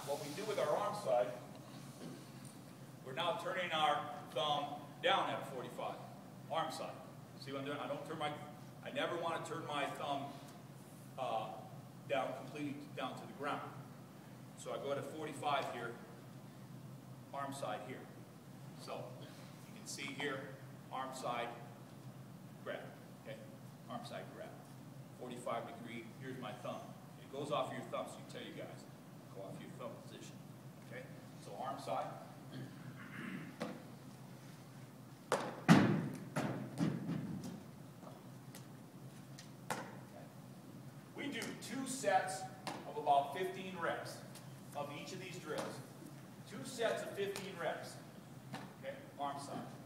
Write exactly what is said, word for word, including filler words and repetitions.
what we do with our arm side, we're now turning our thumb down at forty-five, arm side. See what I'm doing? I don't turn my, I never want to turn my thumb uh, down completely down to the ground. So I go to forty-five here, arm side here. So you can see here, arm side grab, okay? Arm side grab. forty-five degree, here's my thumb. It goes off your thumb, so you tell you guys, go off your thumb position, okay? So arm side. We do two sets of about fifteen reps of each of these drills. Two sets of fifteen reps, okay? Arm side.